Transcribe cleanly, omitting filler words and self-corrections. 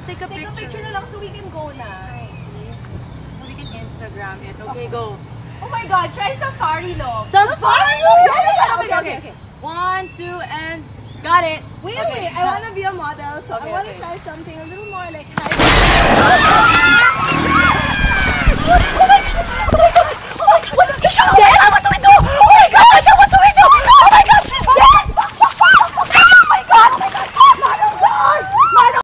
take a picture. Take a picture na lang so we can go na. So we can Instagram it. Okay, go. Oh my God, try safari look. Safari look! Okay. 1, 2, and got it. Wait, Okay. I want to be a model, so Okay, I want to okay. try something a little more like high. Oh my